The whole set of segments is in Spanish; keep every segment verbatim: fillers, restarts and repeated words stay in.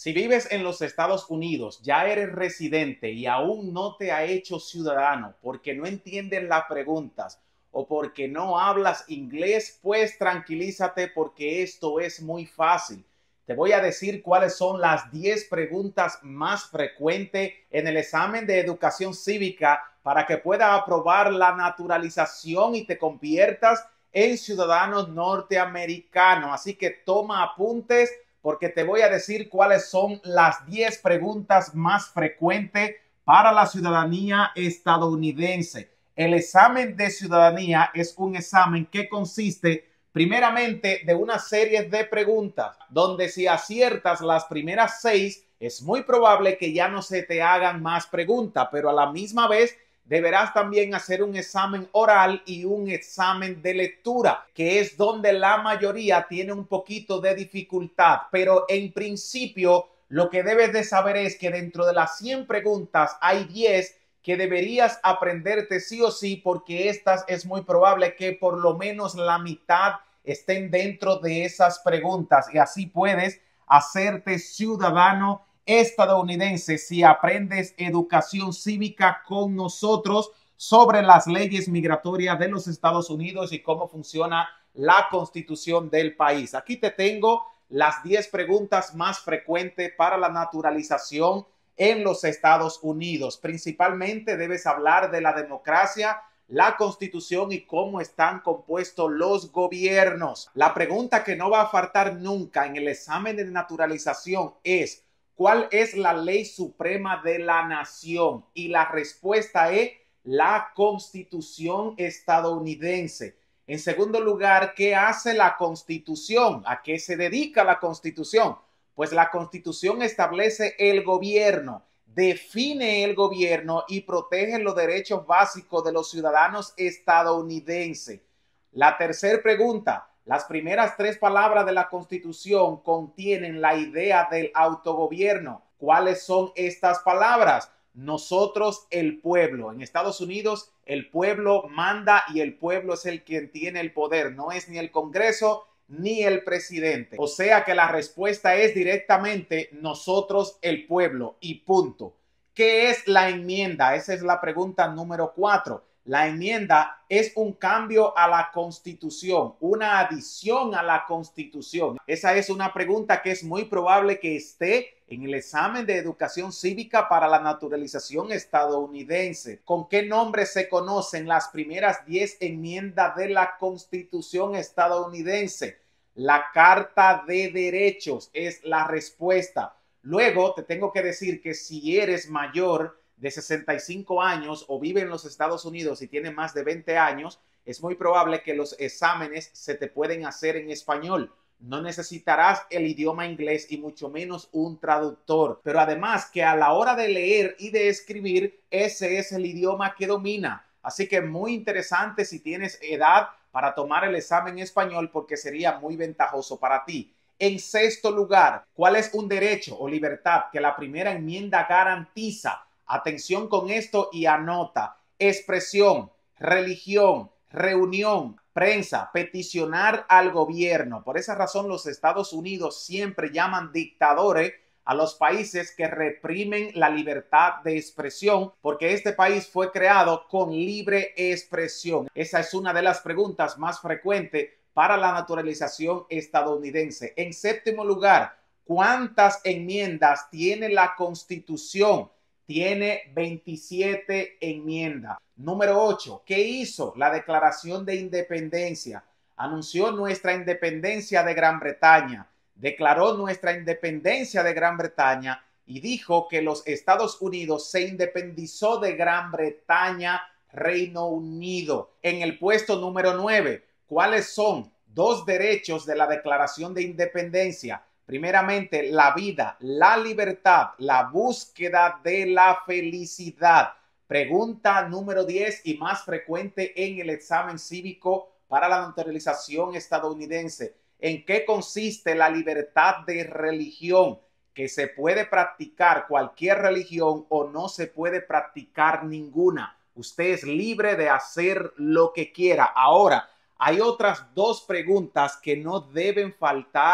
Si vives en los Estados Unidos, ya eres residente y aún no te ha hecho ciudadano porque no entienden las preguntas o porque no hablas inglés, pues tranquilízate porque esto es muy fácil. Te voy a decir cuáles son las diez preguntas más frecuentes en el examen de educación cívica para que puedas aprobar la naturalización y te conviertas en ciudadano norteamericano. Así que toma apuntes porque te voy a decir cuáles son las diez preguntas más frecuentes para la ciudadanía estadounidense. El examen de ciudadanía es un examen que consiste primeramente de una serie de preguntas, donde si aciertas las primeras seis, es muy probable que ya no se te hagan más preguntas, pero a la misma vez deberás también hacer un examen oral y un examen de lectura, que es donde la mayoría tiene un poquito de dificultad. Pero en principio, lo que debes de saber es que dentro de las cien preguntas hay diez que deberías aprenderte sí o sí, porque estas es muy probable que por lo menos la mitad estén dentro de esas preguntas y así puedes hacerte ciudadano estadounidense si aprendes educación cívica con nosotros sobre las leyes migratorias de los Estados Unidos y cómo funciona la constitución del país. Aquí te tengo las diez preguntas más frecuentes para la naturalización en los Estados Unidos. Principalmente debes hablar de la democracia, la constitución y cómo están compuestos los gobiernos. La pregunta que no va a faltar nunca en el examen de naturalización es: ¿cuál es la ley suprema de la nación? Y la respuesta es la Constitución estadounidense. En segundo lugar, ¿qué hace la Constitución? ¿A qué se dedica la Constitución? Pues la Constitución establece el gobierno, define el gobierno y protege los derechos básicos de los ciudadanos estadounidenses. La tercera pregunta: las primeras tres palabras de la Constitución contienen la idea del autogobierno. ¿Cuáles son estas palabras? Nosotros, el pueblo. En Estados Unidos, el pueblo manda y el pueblo es el quien tiene el poder. No es ni el Congreso ni el presidente. O sea que la respuesta es directamente nosotros, el pueblo, y punto. ¿Qué es la enmienda? Esa es la pregunta número cuatro. La enmienda es un cambio a la Constitución, una adición a la Constitución. Esa es una pregunta que es muy probable que esté en el examen de educación cívica para la naturalización estadounidense. ¿Con qué nombre se conocen las primeras diez enmiendas de la Constitución estadounidense? La Carta de Derechos es la respuesta. Luego te tengo que decir que si eres mayor de sesenta y cinco años o vive en los Estados Unidos y tiene más de veinte años, es muy probable que los exámenes se te pueden hacer en español. No necesitarás el idioma inglés y mucho menos un traductor. Pero además que a la hora de leer y de escribir, ese es el idioma que domina. Así que muy interesante si tienes edad para tomar el examen en español, porque sería muy ventajoso para ti. En sexto lugar, ¿cuál es un derecho o libertad que la primera enmienda garantiza? Atención con esto y anota: expresión, religión, reunión, prensa, peticionar al gobierno. Por esa razón los Estados Unidos siempre llaman dictadores a los países que reprimen la libertad de expresión, porque este país fue creado con libre expresión. Esa es una de las preguntas más frecuentes para la naturalización estadounidense. En séptimo lugar, ¿cuántas enmiendas tiene la Constitución? Tiene veintisiete enmiendas. Número ocho, ¿qué hizo la Declaración de Independencia? Anunció nuestra independencia de Gran Bretaña, declaró nuestra independencia de Gran Bretaña y dijo que los Estados Unidos se independizó de Gran Bretaña, Reino Unido. En el puesto número nueve, ¿cuáles son dos derechos de la Declaración de Independencia? Primeramente, la vida, la libertad, la búsqueda de la felicidad. Pregunta número diez y más frecuente en el examen cívico para la naturalización estadounidense. ¿En qué consiste la libertad de religión? Que se puede practicar cualquier religión o no se puede practicar ninguna. Usted es libre de hacer lo que quiera. Ahora, hay otras dos preguntas que no deben faltar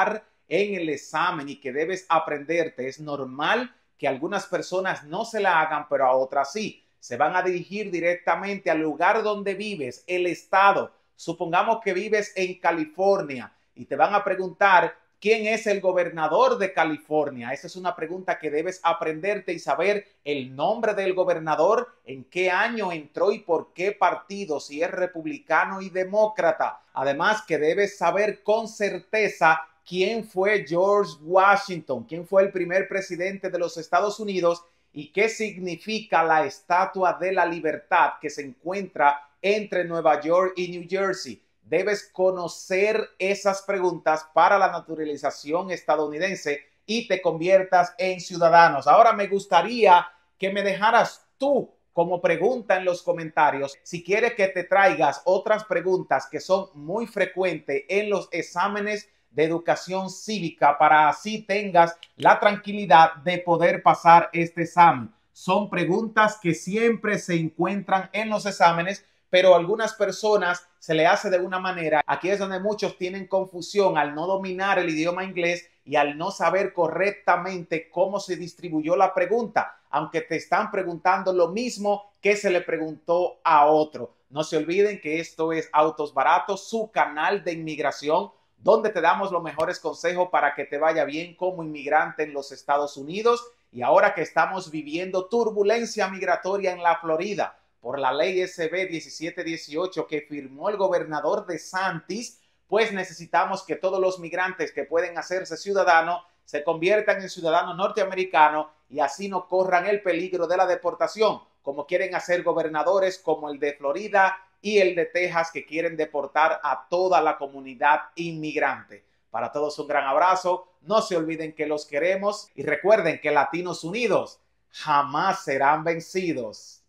en el examen y que debes aprenderte. Es normal que algunas personas no se la hagan, pero a otras sí. Se van a dirigir directamente al lugar donde vives, el estado. Supongamos que vives en California y te van a preguntar quién es el gobernador de California. Esa es una pregunta que debes aprenderte y saber el nombre del gobernador, en qué año entró y por qué partido, si es republicano y demócrata. Además que debes saber con certeza quién fue George Washington, quién fue el primer presidente de los Estados Unidos y qué significa la Estatua de la Libertad que se encuentra entre Nueva York y New Jersey. Debes conocer esas preguntas para la naturalización estadounidense y te conviertas en ciudadanos. Ahora me gustaría que me dejaras tú como pregunta en los comentarios si quieres que te traigas otras preguntas que son muy frecuentes en los exámenes de educación cívica para así tengas la tranquilidad de poder pasar este examen. Son preguntas que siempre se encuentran en los exámenes, pero a algunas personas se le hace de una manera. Aquí es donde muchos tienen confusión al no dominar el idioma inglés y al no saber correctamente cómo se distribuyó la pregunta, aunque te están preguntando lo mismo que se le preguntó a otro. No se olviden que esto es Autos Baratos, su canal de inmigración, donde te damos los mejores consejos para que te vaya bien como inmigrante en los Estados Unidos. Y ahora que estamos viviendo turbulencia migratoria en la Florida por la ley S B diecisiete dieciocho que firmó el gobernador DeSantis, pues necesitamos que todos los migrantes que pueden hacerse ciudadanos se conviertan en ciudadanos norteamericanos y así no corran el peligro de la deportación, como quieren hacer gobernadores como el de Florida y el de Texas, que quieren deportar a toda la comunidad inmigrante. Para todos un gran abrazo, no se olviden que los queremos y recuerden que Latinos Unidos jamás serán vencidos.